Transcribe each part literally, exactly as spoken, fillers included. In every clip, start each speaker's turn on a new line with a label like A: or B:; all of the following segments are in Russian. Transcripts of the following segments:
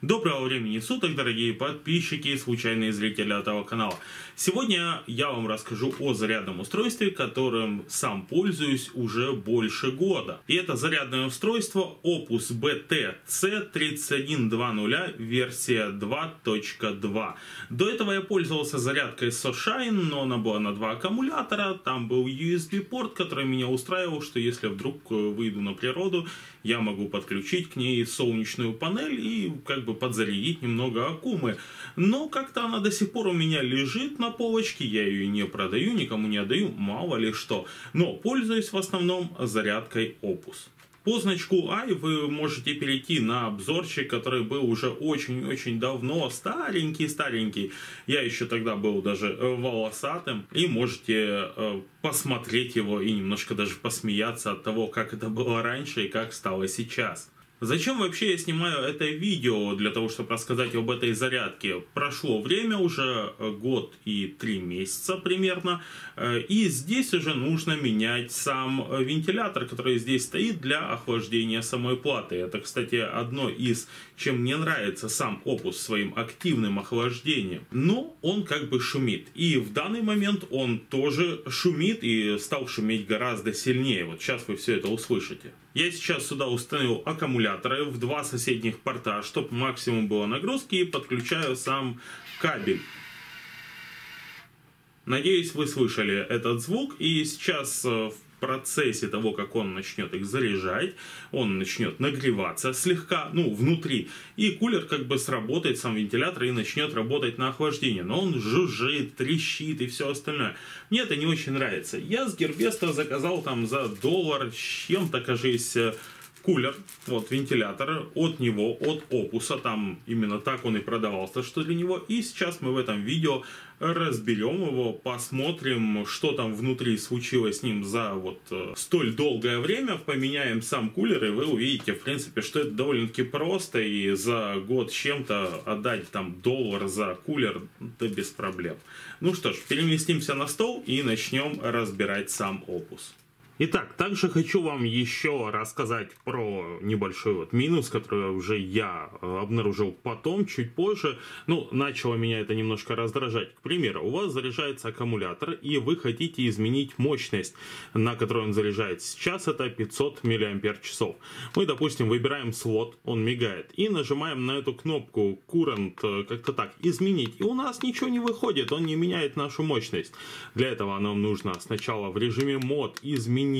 A: Доброго времени суток, дорогие подписчики и случайные зрители этого канала. Сегодня я вам расскажу о зарядном устройстве, которым сам пользуюсь уже больше года. И это зарядное устройство Opus би ти си тридцать один двадцать версия два точка два. До этого я пользовался зарядкой Soshine, но она была на два аккумулятора. Там был ю эс би-порт, который меня устраивал, что если вдруг выйду на природу, я могу подключить к ней солнечную панель и как бы подзарядить немного аккумы. Но как-то она до сих пор у меня лежит на полочке, я ее не продаю, никому не отдаю, мало ли что. Но пользуюсь в основном зарядкой Opus. По значку I вы можете перейти на обзорчик, который был уже очень-очень давно, старенький-старенький. Я еще тогда был даже волосатым. И можете э, посмотреть его и немножко даже посмеяться от того, как это было раньше и как стало сейчас. Зачем вообще я снимаю это видео? Для того, чтобы рассказать об этой зарядке. Прошло время, уже год и три месяца примерно. И здесь уже нужно менять сам вентилятор, который здесь стоит для охлаждения самой платы. Это, кстати, одно из, чем мне нравится сам Opus своим активным охлаждением. Но он как бы шумит. И в данный момент он тоже шумит и стал шуметь гораздо сильнее. Вот сейчас вы все это услышите. Я сейчас сюда установил аккумуляторы в два соседних порта, чтобы максимум было нагрузки, и подключаю сам кабель. Надеюсь, вы слышали этот звук, и сейчас в процессе того, как он начнет их заряжать, он начнет нагреваться слегка, ну, внутри, и кулер как бы сработает, сам вентилятор, и начнет работать на охлаждение. Но он жужжит, трещит и все остальное. Мне это не очень нравится. Я с Гербеста заказал там за доллар с чем-то, кажется, кулер, вот вентилятор от него, от Opus, там именно так он и продавался, что для него. И сейчас мы в этом видео разберем его, посмотрим, что там внутри случилось с ним за вот э, столь долгое время, поменяем сам кулер, и вы увидите, в принципе, что это довольно-таки просто, и за год с чем-то отдать там доллар за кулер, да без проблем. Ну что ж, переместимся на стол и начнем разбирать сам Opus. Итак, также хочу вам еще рассказать про небольшой вот минус, который уже я обнаружил потом, чуть позже. Ну, начало меня это немножко раздражать. К примеру, у вас заряжается аккумулятор, и вы хотите изменить мощность, на которой он заряжается. Сейчас это пятьсот миллиампер-часов. Мы, допустим, выбираем слот, он мигает, и нажимаем на эту кнопку Current, как-то так, изменить. И у нас ничего не выходит, он не меняет нашу мощность. Для этого нам нужно сначала в режиме мод изменить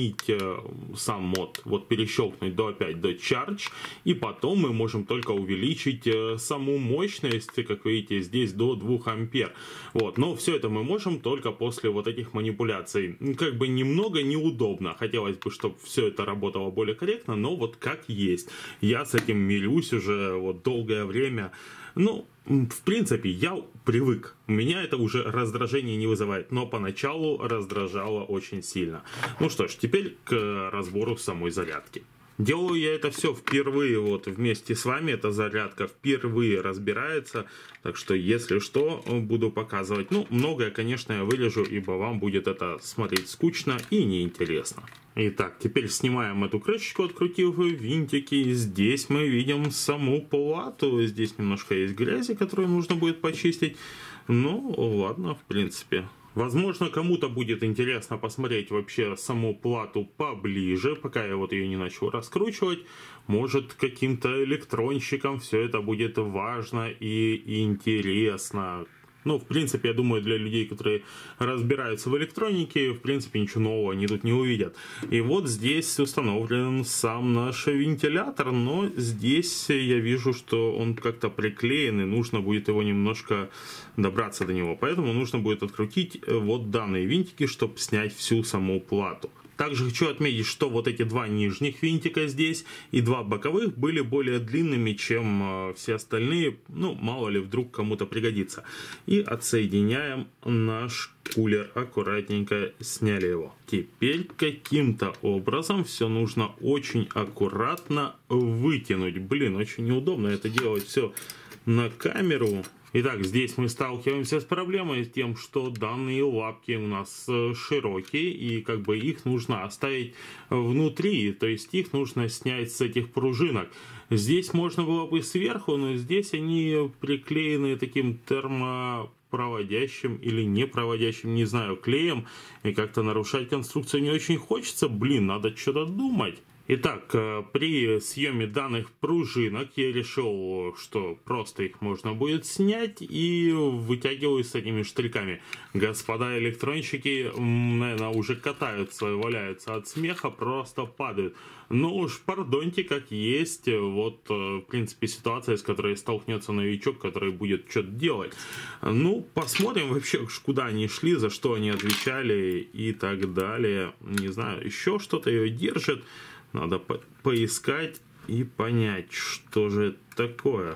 A: сам мод, вот перещелкнуть до опять до Charge, и потом мы можем только увеличить саму мощность, как видите, здесь до двух ампер. Вот, но все это мы можем только после вот этих манипуляций. Как бы немного неудобно, хотелось бы, чтобы все это работало более корректно, но вот как есть. Я с этим мирюсь уже вот долгое время. Ну, в принципе, я привык. Меня это уже раздражение не вызывает, но поначалу раздражало очень сильно. Ну что ж, теперь к разбору самой зарядки. Делаю я это все впервые вот вместе с вами, эта зарядка впервые разбирается, так что если что, буду показывать. Ну, многое, конечно, я вырежу, ибо вам будет это смотреть скучно и неинтересно. Итак, теперь снимаем эту крышечку, открутив винтики. Здесь мы видим саму плату, здесь немножко есть грязи, которую нужно будет почистить. Ну, ладно, в принципе. Возможно, кому-то будет интересно посмотреть вообще саму плату поближе, пока я вот ее не начал раскручивать. Может, каким-то электронщикам все это будет важно и интересно. Ну, в принципе, я думаю, для людей, которые разбираются в электронике, в принципе, ничего нового они тут не увидят. И вот здесь установлен сам наш вентилятор, но здесь я вижу, что он как-то приклеен, и нужно будет его немножко добраться до него. Поэтому нужно будет открутить вот данные винтики, чтобы снять всю саму плату. Также хочу отметить, что вот эти два нижних винтика здесь и два боковых были более длинными, чем э, все остальные. Ну, мало ли, вдруг кому-то пригодится. И отсоединяем наш кулер. Аккуратненько сняли его. Теперь каким-то образом все нужно очень аккуратно вытянуть. Блин, очень неудобно это делать все на камеру. Итак, здесь мы сталкиваемся с проблемой, с тем, что данные лапки у нас широкие, и как бы их нужно оставить внутри, то есть их нужно снять с этих пружинок. Здесь можно было бы сверху, но здесь они приклеены таким термопроводящим или непроводящим, не знаю, клеем. И как-то нарушать конструкцию не очень хочется. Блин, надо что-то думать. Итак, при съеме данных пружинок я решил, что просто их можно будет снять и вытягиваю с этими штырьками. Господа электронщики, наверное, уже катаются и валяются от смеха, просто падают. Ну уж, пардоньте, как есть. Вот, в принципе, ситуация, с которой столкнется новичок, который будет что-то делать. Ну, посмотрим вообще, куда они шли, за что они отвечали и так далее. Не знаю, еще что-то ее держит. Надо по поискать и понять, что же это такое.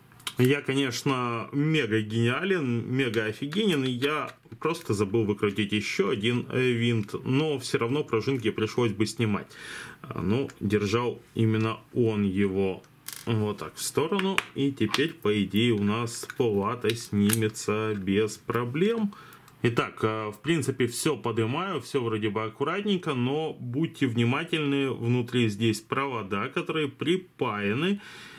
A: Я, конечно, мега гениален, мега офигенен, и я просто забыл выкрутить еще один винт, но все равно пружинки пришлось бы снимать. Ну, держал именно он его вот так в сторону, и теперь, по идее, у нас плата снимется без проблем. Итак, в принципе, все поднимаю, все вроде бы аккуратненько, но будьте внимательны, внутри здесь провода, которые припаяны,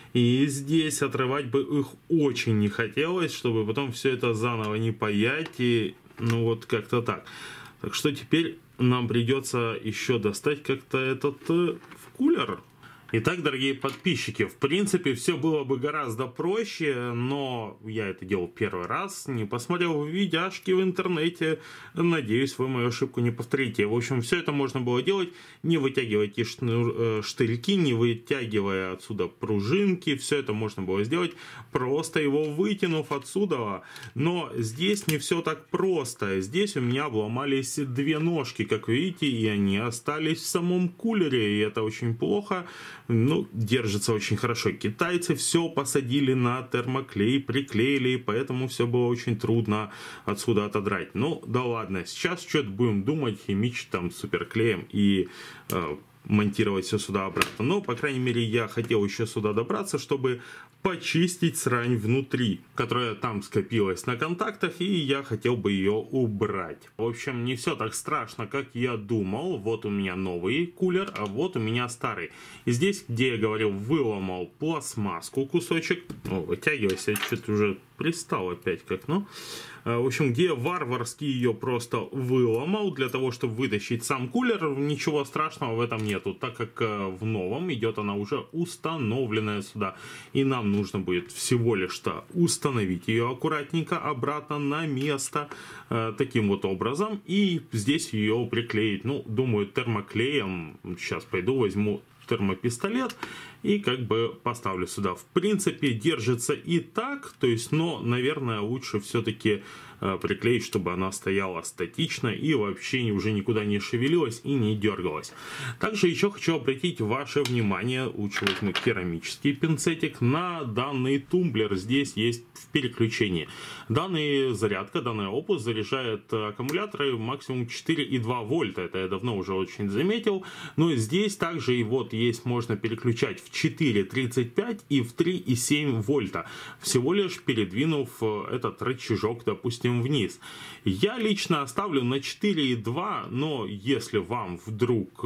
A: и здесь отрывать бы их очень не хотелось, чтобы потом все это заново не паять, и ну вот как-то так. Так что теперь нам придется еще достать как-то этот э, кулер. Итак, дорогие подписчики, в принципе, все было бы гораздо проще, но я это делал первый раз, не посмотрел видяшки в интернете, надеюсь, вы мою ошибку не повторите. В общем, все это можно было делать, не вытягивая эти штырьки, не вытягивая отсюда пружинки, все это можно было сделать, просто его вытянув отсюда. Но здесь не все так просто, здесь у меня обломались две ножки, как видите, и они остались в самом кулере, и это очень плохо. Ну, держится очень хорошо. Китайцы все посадили на термоклей, приклеили, поэтому все было очень трудно отсюда отодрать. Ну, да ладно, сейчас что-то будем думать, химичить там суперклеем и э, монтировать все сюда обратно. Но, по крайней мере, я хотел еще сюда добраться, чтобы почистить срань внутри, которая там скопилась на контактах, и я хотел бы ее убрать. В общем, не все так страшно, как я думал. Вот у меня новый кулер, а вот у меня старый. И здесь, где я говорил, выломал пластмасску кусочек. О, вытягивайся, я что-то уже пристал опять как, ну... В общем, где я варварски ее просто выломал для того, чтобы вытащить сам кулер. Ничего страшного в этом нету, так как в новом идет она уже установленная сюда. И нам нужно будет всего лишь-то установить ее аккуратненько обратно на место э, таким вот образом. И здесь ее приклеить, ну, думаю, термоклеем. Сейчас пойду возьму термопистолет и как бы поставлю сюда. В принципе, держится и так, то есть, но, наверное, лучше все-таки э, приклеить, чтобы она стояла статично и вообще уже никуда не шевелилась и не дергалась. Также еще хочу обратить ваше внимание, лучше возьму керамический пинцетик, на данный тумблер. Здесь есть в переключении. Данная зарядка, данный опус заряжает аккумуляторы максимум четыре и два вольта. Это я давно уже очень заметил. Но здесь также и вот есть, можно переключать в четыре и тридцать пять и в три и семь вольта. Всего лишь передвинув этот рычажок, допустим, вниз. Я лично оставлю на четыре и два, но если вам вдруг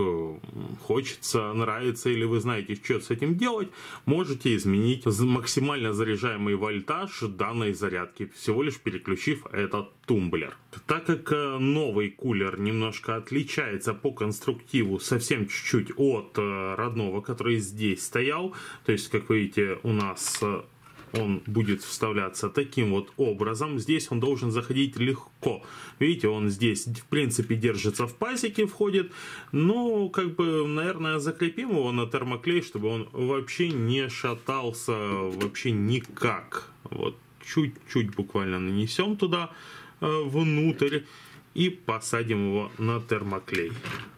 A: хочется, нравится или вы знаете, что с этим делать, можете изменить максимально заряжаемый вольтаж данной зарядки, всего лишь переключив этот тумблер. Так как новый кулер немножко отличается по конструктиву совсем чуть-чуть от родного, который здесь стоял, то есть, как видите, у нас он будет вставляться таким вот образом. Здесь он должен заходить легко. Видите, он здесь, в принципе, держится в пазике, входит. Но, как бы, наверное, закрепим его на термоклей, чтобы он вообще не шатался вообще никак. Вот, чуть-чуть буквально нанесем туда э, внутрь и посадим его на термоклей.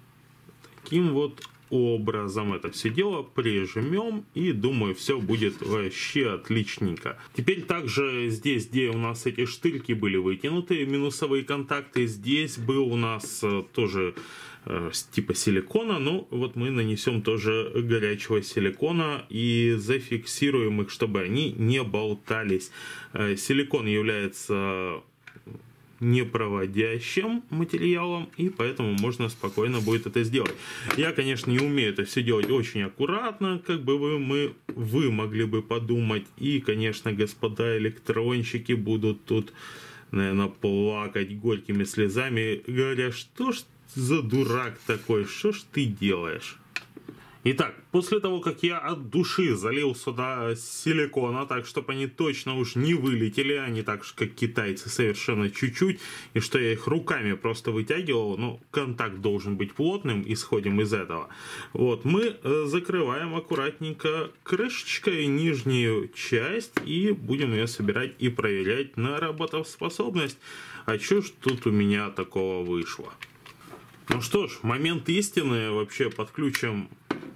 A: Таким вот образом это все дело прижмем, и думаю, все будет вообще отличненько. Теперь также здесь, где у нас эти штырьки были вытянуты, минусовые контакты, здесь был у нас тоже э, типа силикона, но вот мы нанесем тоже горячего силикона и зафиксируем их, чтобы они не болтались. Э, силикон является непроводящим материалом, и поэтому можно спокойно будет это сделать. Я, конечно, не умею это все делать очень аккуратно, как бы вы, мы, вы могли бы подумать, и, конечно, господа электронщики будут тут, наверное, плакать горькими слезами, говоря, что ж за дурак такой, что ж ты делаешь? Итак, после того, как я от души залил сюда силикона, так, чтобы они точно уж не вылетели, они так же, как китайцы, совершенно чуть-чуть, и что я их руками просто вытягивал, ну, контакт должен быть плотным, исходим из этого. Вот, мы закрываем аккуратненько крышечкой нижнюю часть, и будем ее собирать и проверять на работоспособность. А что ж тут у меня такого вышло? Ну что ж, момент истины, вообще подключим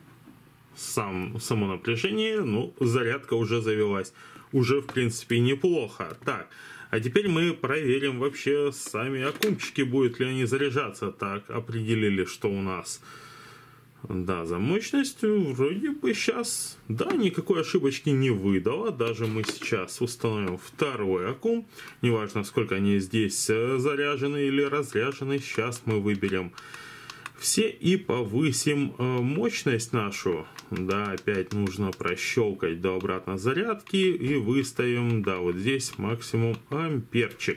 A: сам, само напряжение, ну, зарядка уже завелась. Уже, в принципе, неплохо. Так, а теперь мы проверим вообще сами окунчики, будут ли они заряжаться. Так, определили, что у нас, да, за мощностью, вроде бы сейчас, да, никакой ошибочки не выдало. Даже мы сейчас установим второй аккум. Неважно, сколько они здесь заряжены или разряжены, сейчас мы выберем все и повысим э, мощность нашу. Да, опять нужно прощелкать до обратной зарядки и выставим, да, вот здесь максимум амперчик.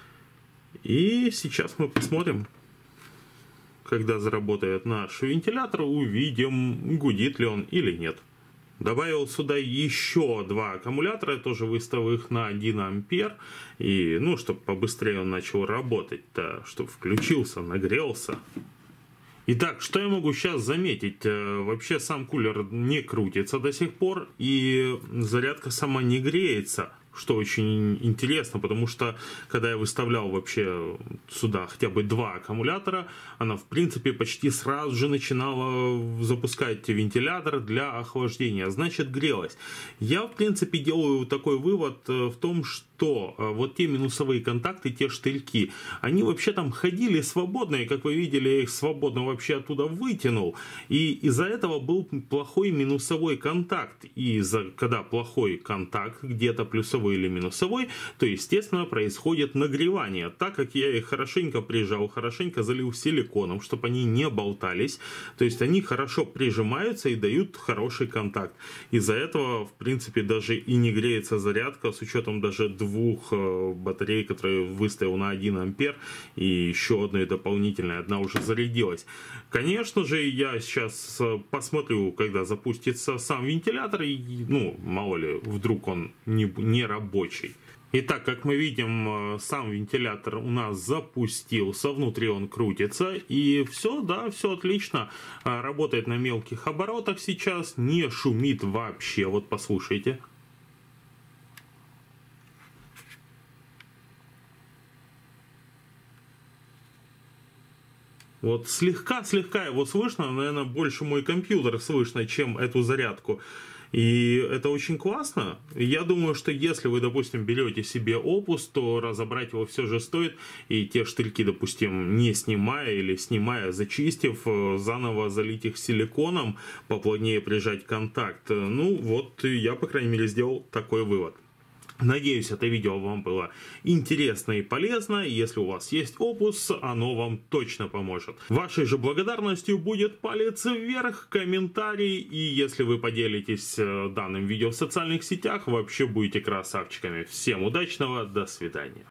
A: И сейчас мы посмотрим, когда заработает наш вентилятор, увидим, гудит ли он или нет. Добавил сюда еще два аккумулятора, тоже выставил их на один ампер. И, ну, чтобы побыстрее он начал работать-то, чтобы включился, нагрелся. Итак, что я могу сейчас заметить? Вообще сам кулер не крутится до сих пор, и зарядка сама не греется, что очень интересно, потому что когда я выставлял вообще сюда хотя бы два аккумулятора, она в принципе почти сразу же начинала запускать вентилятор для охлаждения, значит грелась. Я в принципе делаю такой вывод в том, что вот те минусовые контакты, те штырьки, они вообще там ходили свободно, и как вы видели, я их свободно вообще оттуда вытянул, и из-за этого был плохой минусовой контакт, и из-за, когда плохой контакт, где-то плюсовой или минусовой, то естественно происходит нагревание, так как я их хорошенько прижал, хорошенько залил силиконом, чтобы они не болтались, то есть они хорошо прижимаются и дают хороший контакт. Из-за этого в принципе даже и не греется зарядка, с учетом даже двух батарей, которые выставил на один ампер, и еще одной дополнительной, одна уже зарядилась. Конечно же, я сейчас посмотрю, когда запустится сам вентилятор, и, ну, мало ли, вдруг он не, не рабочий. Итак, как мы видим, сам вентилятор у нас запустился, внутри он крутится, и все, да, все отлично, работает на мелких оборотах сейчас, не шумит вообще, вот послушайте. Вот слегка-слегка его слышно, наверное, больше мой компьютер слышно, чем эту зарядку. И это очень классно. Я думаю, что если вы, допустим, берете себе Opus, то разобрать его все же стоит. И те штырьки, допустим, не снимая или снимая, зачистив, заново залить их силиконом, поплотнее прижать контакт. Ну вот, я, по крайней мере, сделал такой вывод. Надеюсь, это видео вам было интересно и полезно. Если у вас есть Opus, оно вам точно поможет. Вашей же благодарностью будет палец вверх, комментарий. И если вы поделитесь данным видео в социальных сетях, вообще будете красавчиками. Всем удачного, до свидания.